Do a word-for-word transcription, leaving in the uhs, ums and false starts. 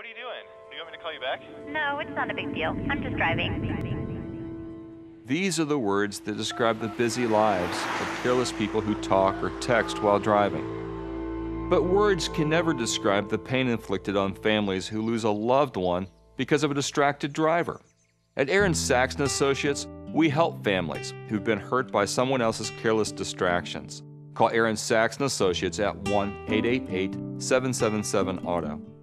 you doing? Do you want me to call you back? No, it's not a big deal. I'm just driving. These are the words that describe the busy lives of careless people who talk or text while driving. But words can never describe the pain inflicted on families who lose a loved one because of a distracted driver. At Aaron Sachs and Associates, we help families who've been hurt by someone else's careless distractions. Call Aaron Sachs and Associates at one eight eight eight, seven seven seven, A U T O.